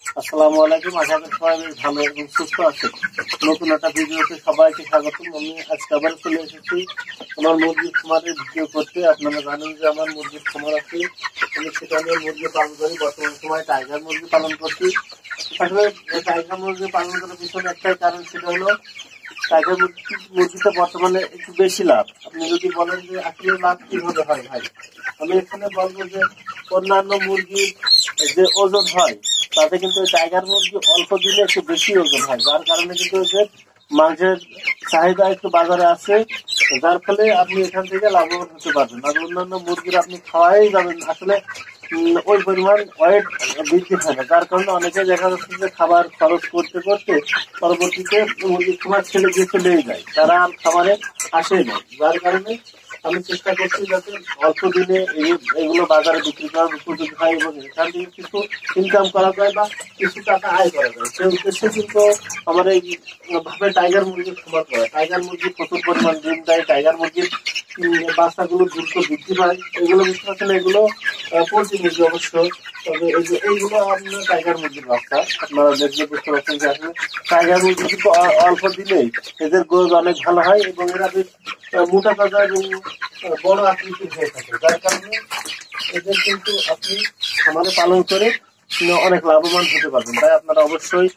আসসালামু আলাইকুম। আশা করি সবাই বেশ ভালো এবং সুস্থ আছে। নতুন একটা ভিডিওতে সবাইকে স্বাগতম। আমি আজকে আবার চলে এসেছি আমার মুরগির খামারের ভিডিও করতে। আপনারা জানেন যে আমার মুরগির খামার আছে, আমি সেটা নিয়ে মুরগি পালন করি। বর্তমান সময় টাইগার মুরগি পালন করছি। আসলে টাইগার মুরগি পালন করার পিছনে একটাই কারণ, সেটা হলো টাইগার মুরগিতে বর্তমানে একটু বেশি লাভ। আপনি যদি বলেন যে আসলে লাভ কিভাবে হয় ভাই, আমি এখানে বলবো যে অন্যান্য মুরগির যে ওজন হয় তাতে কিন্তু টাইগার মুরগি অল্প দিনে একটু বেশি ওজন হয়, যার কারণে কিন্তু ওদের মাংসের চাহিদা একটু বাজারে আছে, যার ফলে আপনি এখান থেকে লাভবান হতে পারবেন। আর অন্যান্য মুরগির আপনি খাওয়াই যাবেন, আসলে ওই পরিমাণ ওয়েট বৃদ্ধি হয় না, যার কারণে অনেকে দেখা যাচ্ছে যে খাবার খরচ করতে করতে পরবর্তীতে মুরগির খাবার ছেলে দিয়ে চলেই যায়, তারা আর খাবারে আসে না। যার কারণে আমি চেষ্টা করছি যাতে অল্প দিনে এগুলো বাজারে বিক্রি করার উপযোগী হয় এবং এখান থেকে কিছু ইনকাম করা যায় বা কিছু টাকা আয় করা যায়। সেই উদ্দেশ্যে কিন্তু আমার এই ভাবে টাইগার মুরগির খামার করা। টাইগার মুরগি প্রচুর পরিমাণ ডিম দেয়, টাইগার মুরগির বাচ্চাগুলো দ্রুত বৃদ্ধি পায়। এগুলো বুঝতে পারছেন, এগুলো পোল্ট্রি মুরগি অবশ্য, তবে এইগুলো আপনার টাইগার মুরগির বাচ্চা। আপনারা দেখলে বুঝতে পারছেন যে আসলে টাইগার মুরগি কিন্তু অল্প দিলেই এদের গ্রোথ অনেক ভালো হয় এবং এরা বেশ মোটা তাজা এবং বড় আকৃতির হয়ে থাকে, যার কারণে এদের কিন্তু আপনি খামারে পালন করে অনেক লাভবান হতে পারবেন। তাই আপনারা অবশ্যই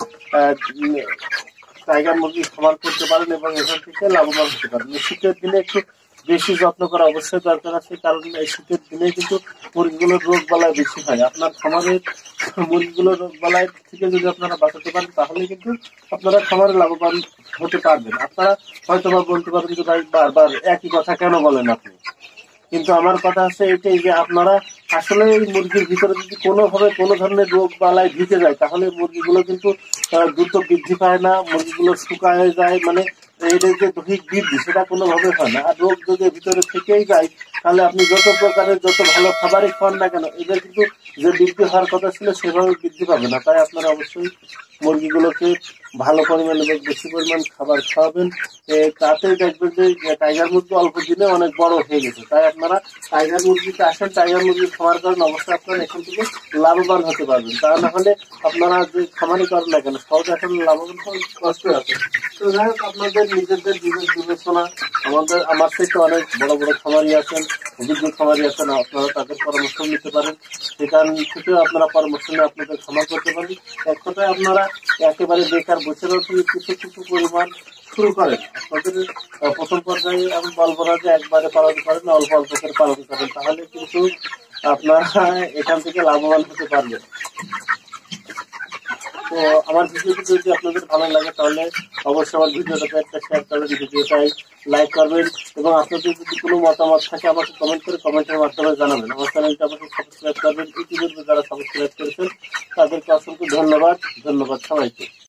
টাইগার মুরগি খামার করতে পারেন এবং এখান থেকে লাভবান হতে পারেন। শীতের দিনে একটু বেশি যত্ন করা অবশ্যই দরকার আছে, কারণ এই শীতের দিনে কিন্তু মুরগিগুলোর রোগ বালাই বেশি হয়। আপনার খামারের মুরগিগুলোর রোগ বালাই থেকে যদি আপনারা বাঁচাতে পারেন তাহলে কিন্তু আপনারা খামারে লাভবান হতে পারবেন। আপনারা হয়তো বা বলতে পারেন যে ভাই বারবার একই কথা কেন বলেন আপনি, কিন্তু আমার কথা হচ্ছে এটাই যে আপনারা আসলে এই মুরগির ভিতরে যদি কোনোভাবে কোনো ধরনের রোগ বালাই ঢুকে যায় তাহলে মুরগিগুলো কিন্তু দ্রুত বৃদ্ধি পায় না, মুরগিগুলো শুকায় যায়, মানে এদের যে দৈহিক বৃদ্ধি সেটা কোনোভাবে হয় না। আর রোগ যদি ভিতরে থেকেই যায় তাহলে আপনি যত প্রকারের যত ভালো খাবারই খান না কেন এদের কিন্তু যে বৃদ্ধি হওয়ার কথা ছিল সেভাবে বৃদ্ধি পাবে না। তাই আপনারা অবশ্যই মুরগিগুলোকে ভালো পরিমাণ এবং বেশি পরিমাণ খাবার খাওয়াবেন, তাতেই দেখবেন যে টাইগার মুরগি অল্প দিনে অনেক বড় হয়ে গেছে। তাই আপনারা টাইগার মুরগিতে আসেন, টাইগার মুরগি খাওয়ার কারণে অবশ্যই আপনারা এখান থেকে লাভবান হতে পারবেন। তা না হলে আপনারা যে খামারি করেন না কেন সহজে এখন লাভবান হওয়ার কষ্ট আছে। তো যাই হোক, আপনাদের নিজেদের বিবেচনা, আমার থেকে অনেক বড় বড় খামারি আছেন, অভিজ্ঞ খামারি আছেন, আপনারা তাদের পরামর্শ নিতে পারেন। সেখান থেকেও আপনারা পরামর্শ নিয়ে আপনাদের খামার করতে পারেন। এক কথায় আপনারা একেবারে বেকার বসে কিছু কিছু পরিমাণ শুরু করেন। আপনাদের প্রথম পর্যায়ে আমি বলবো না যে একবারে পালন করেন, অল্প অল্প করে পালন করেন, তাহলে কিন্তু আপনারা এখান থেকে লাভবান হতে পারবেন। তো আমার ভিডিওটি যদি আপনাদের ভালো লাগে তাহলে অবশ্যই আমার ভিডিওটাকে একটা শেয়ার করবেন, ভিডিওটাই লাইক করবেন এবং আপনাদের যদি কোনো মতামত থাকে আমাকে কমেন্ট করে কমেন্টের মাধ্যমে জানাবেন। আমার চ্যানেলটা আমাকে সাবস্ক্রাইব করবেন। ইতিমধ্যে যারা সাবস্ক্রাইব করেছেন তাদেরকে অসংখ্য ধন্যবাদ সবাইকে।